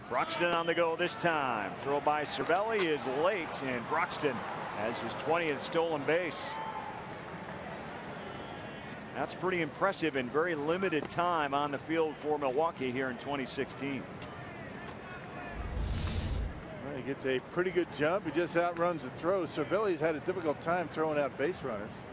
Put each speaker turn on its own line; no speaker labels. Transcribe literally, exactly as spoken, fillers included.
Broxton on the go this time. Throw by Cervelli is late, and Broxton has his twentieth stolen base. That's pretty impressive in very limited time on the field for Milwaukee here in twenty sixteen.
Well, he gets a pretty good jump. He just outruns the throw. Cervelli's had a difficult time throwing out base runners.